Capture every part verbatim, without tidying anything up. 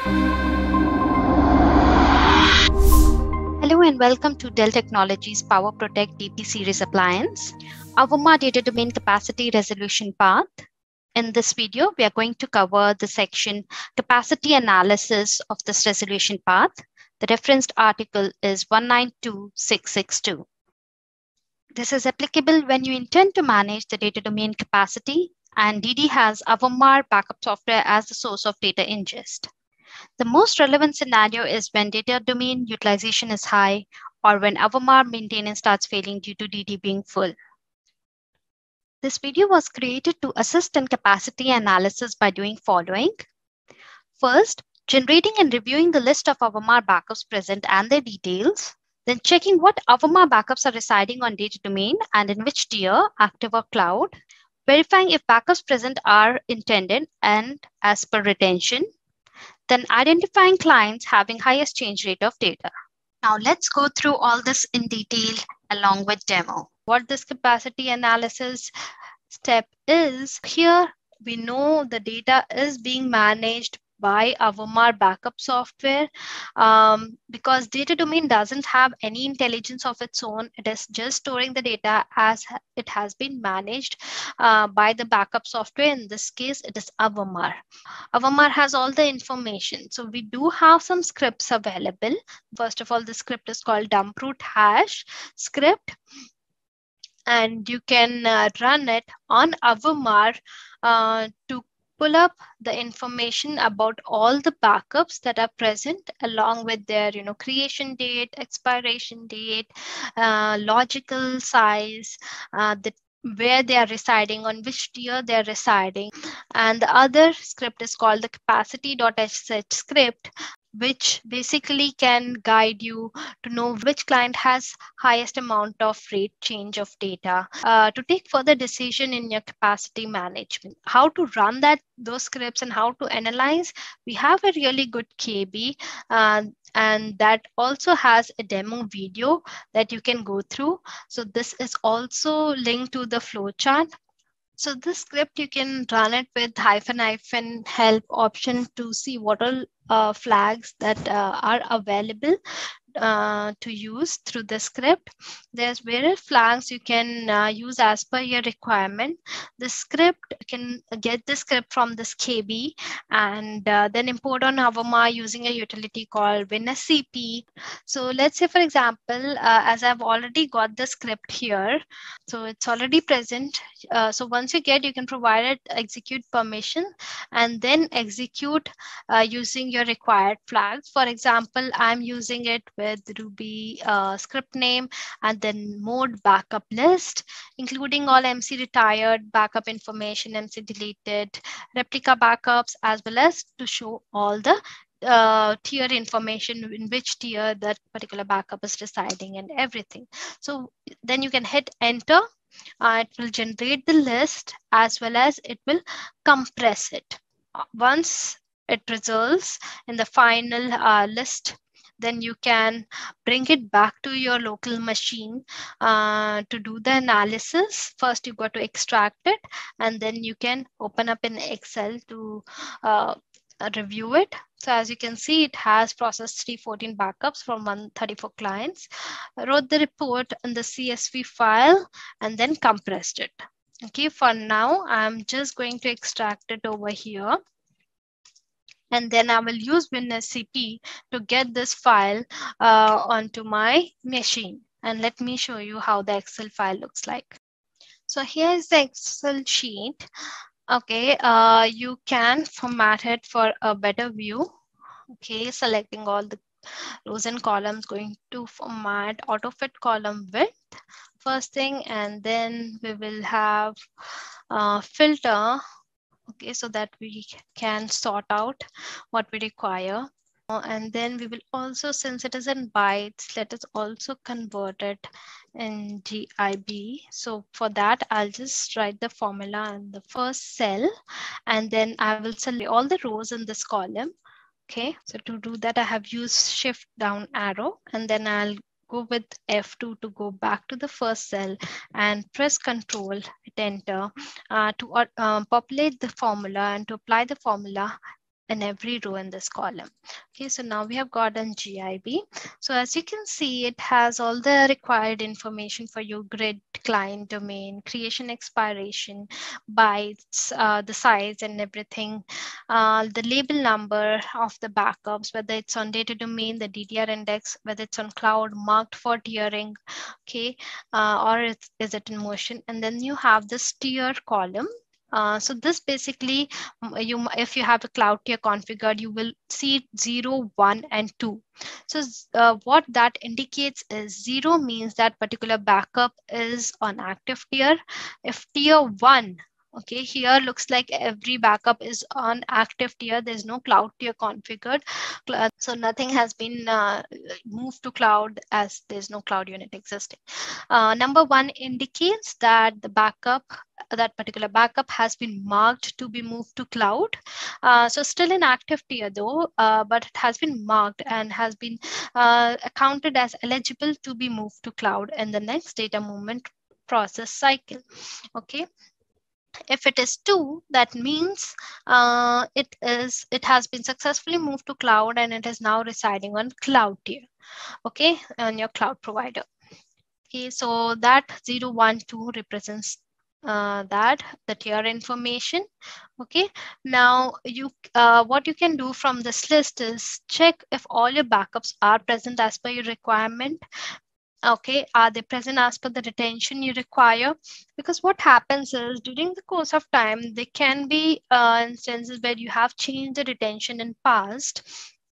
Hello and welcome to Dell Technologies Power Protect D P Series appliance, Avamar Data Domain Capacity Resolution Path. In this video, we are going to cover the section Capacity Analysis of this resolution path. The referenced article is one nine two six six two. This is applicable when you intend to manage the data domain capacity and D D has Avamar backup software as the source of data ingest. The most relevant scenario is when data domain utilization is high or when Avamar maintenance starts failing due to D D being full. This video was created to assist in capacity analysis by doing following. First, generating and reviewing the list of Avamar backups present and their details. Then checking what Avamar backups are residing on data domain and in which tier, active or cloud. Verifying if backups present are intended and as per retention. Then identifying clients having highest change rate of data. Now let's go through all this in detail along with demo. What this capacity analysis step is, here we know the data is being managed by Avamar backup software um, because data domain doesn't have any intelligence of its own. It is just storing the data as it has been managed uh, by the backup software. In this case, it is Avamar. Avamar has all the information. So we do have some scripts available. First of all, the script is called dumproot hash script. And you can uh, run it on Avamar uh, to pull up the information about all the backups that are present along with their you know, creation date, expiration date, uh, logical size, uh, the where they are residing, on which tier they are residing. And the other script is called the capacity.sh script, which basically can guide you to know which client has highest amount of rate change of data uh, to take further decision in your capacity management. How to run that those scripts and how to analyze, we have a really good K B uh, and that also has a demo video that you can go through. So this is also linked to the flowchart. So this script, you can run it with hyphen hyphen help option to see what all uh, flags that uh, are available uh, to use through the script. There's various flags you can uh, use as per your requirement. The script can get the script from this K B and uh, then import on Avamar using a utility called WinSCP. So let's say, for example, uh, as I've already got the script here, so it's already present. Uh, so once you get, you can provide it execute permission and then execute uh, using your required flags. For example, I'm using it with Ruby uh, script name and then mode backup list, including all M C retired, backup information, M C deleted, replica backups, as well as to show all the uh, tier information, in which tier that particular backup is residing and everything. So then you can hit enter. Uh, it will generate the list as well as it will compress it. Once it results in the final uh, list, then you can bring it back to your local machine uh, to do the analysis. First, you've got to extract it, and then you can open up in Excel to uh, review it. So as you can see, it has processed three hundred fourteen backups from one hundred thirty-four clients, wrote the report in the C S V file, and then compressed it. Okay, for now, I'm just going to extract it over here. And then I will use WinSCP to get this file uh, onto my machine. And let me show you how the Excel file looks like. So here's the Excel sheet. Okay, uh, you can format it for a better view. Okay, selecting all the rows and columns, going to format auto fit column width first thing, and then we will have uh, filter. Okay, so that we can sort out what we require. And then we will also, since it is in bytes, let us also convert it in G I B. So for that, I'll just write the formula in the first cell, and then I will select all the rows in this column. Okay, so to do that, I have used shift down arrow, and then I'll go with F two to go back to the first cell and press Control, hit enter uh, to uh, populate the formula and to apply the formula. in every row in this column. Okay, so now we have gotten G I B. So as you can see, it has all the required information for your grid, client, domain, creation, expiration, bytes, uh, the size and everything, uh, the label number of the backups, whether it's on data domain, the D D R index, whether it's on cloud marked for tiering, okay, uh, or it's, is it in motion? And then you have this tier column. Uh, so this basically, you if you have a cloud tier configured, you will see zero, one, and two. So uh, what that indicates is zero means that particular backup is on active tier. If tier one, okay, here looks like every backup is on active tier. There's no cloud tier configured. So nothing has been uh, moved to cloud as there's no cloud unit existing. Uh, number one indicates that the backup, that particular backup has been marked to be moved to cloud. Uh, so still in active tier though, uh, but it has been marked and has been uh, accounted as eligible to be moved to cloud in the next data movement process cycle. Okay. If it is two, that means uh, it is it has been successfully moved to cloud and it is now residing on cloud tier. Okay, on your cloud provider. Okay, so that zero, one, two represents uh, that the tier information. Okay, now you uh, what you can do from this list is check if all your backups are present as per your requirement. Okay, are they present as per the retention you require? Because what happens is during the course of time, there can be uh, instances where you have changed the retention in past.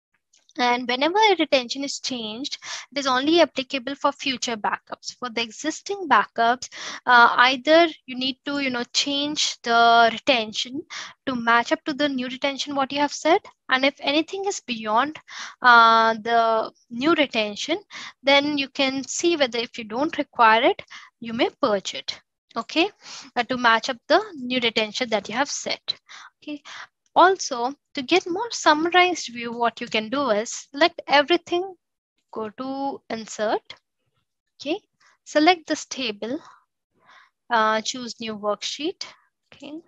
And whenever a retention is changed, it is only applicable for future backups. For the existing backups, uh, either you need to, you know, change the retention to match up to the new retention what you have set. And if anything is beyond uh, the new retention, then you can see whether if you don't require it, you may purge it. Okay, uh, to match up the new retention that you have set. Okay. Also, to get more summarized view, what you can do is select everything, go to insert, okay, select this table, uh, choose new worksheet, okay.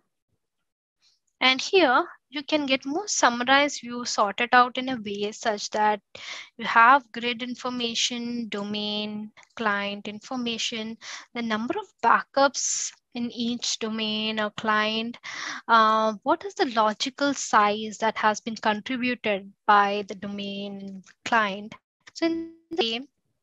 And here you can get more summarized view sorted out in a way such that you have grid information, domain, client information, the number of backups in each domain or client, uh, what is the logical size that has been contributed by the domain client. So in the game,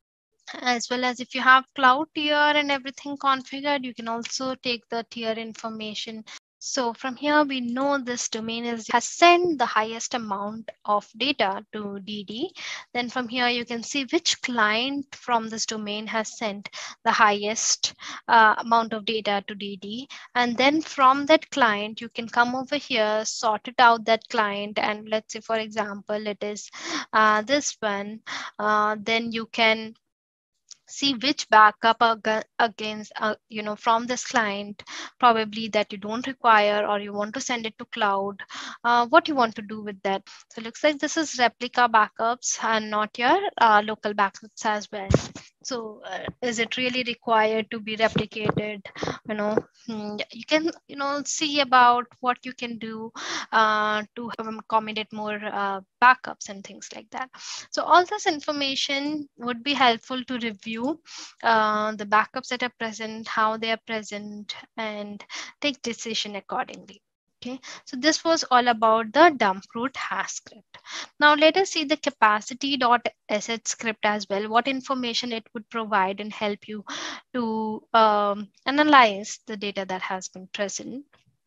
as well as if you have cloud tier and everything configured, you can also take the tier information. So from here, we know this domain is has sent the highest amount of data to D D. Then from here, you can see which client from this domain has sent the highest uh, amount of data to D D. And then from that client, you can come over here, sort it out that client. And let's say, for example, it is uh, this one. Uh, then you can see which backup against, uh, you know, from this client, probably that you don't require or you want to send it to cloud, uh, what you want to do with that. So it looks like this is replica backups and not your uh, local backups as well. So uh, is it really required to be replicated? You know, you can, you know, see about what you can do uh, to accommodate more uh, backups and things like that. So all this information would be helpful to review uh, the backups that are present, how they are present, and take decision accordingly. Okay, so this was all about the dump root hash script. Now let us see the capacity.sh script as well, what information it would provide and help you to um, analyze the data that has been present.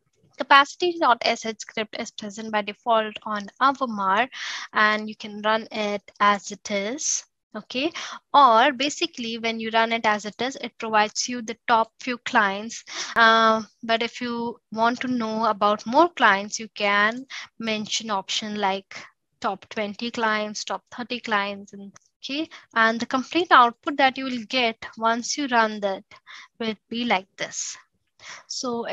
Capacity.sh script is present by default on Avamar, and you can run it as it is. Okay, or basically when you run it as it is, it provides you the top few clients. Uh, but if you want to know about more clients, you can mention option like top twenty clients, top thirty clients, and okay, and the complete output that you will get once you run that will be like this. So it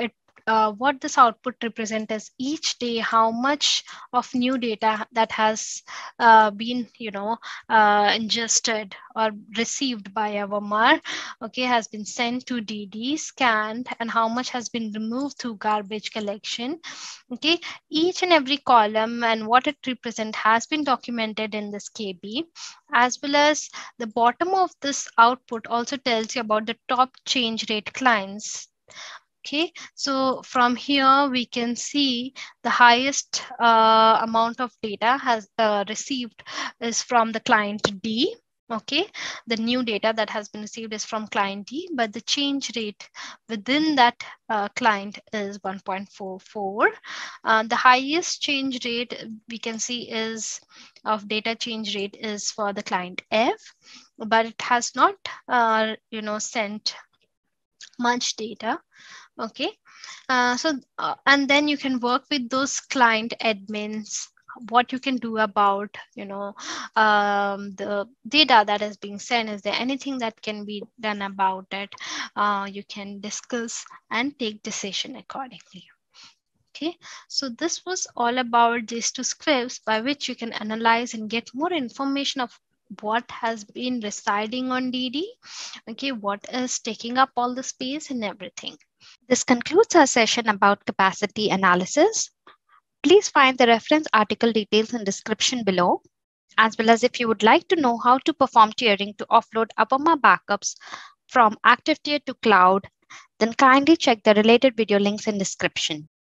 uh, what this output represents is each day how much of new data that has uh, been, you know, uh, ingested or received by Avamar, okay, has been sent to D D, scanned, and how much has been removed through garbage collection. Okay, each and every column and what it represents has been documented in this K B, as well as the bottom of this output also tells you about the top change rate clients. Okay, so from here we can see the highest uh, amount of data has uh, received is from the client D. Okay, the new data that has been received is from client D, but the change rate within that uh, client is one point four four. Uh, the highest change rate we can see is of data change rate is for the client F, but it has not, uh, you know, sent much data. Okay, uh, so uh, and then you can work with those client admins, what you can do about, you know, um, the data that is being sent. Is there anything that can be done about it? Uh, you can discuss and take decision accordingly. Okay, so this was all about these two scripts by which you can analyze and get more information of what has been residing on D D. Okay, what is taking up all the space and everything. This concludes our session about capacity analysis. Please find the reference article details in description below, as well as if you would like to know how to perform tiering to offload Avamar backups from active tier to cloud, then kindly check the related video links in description.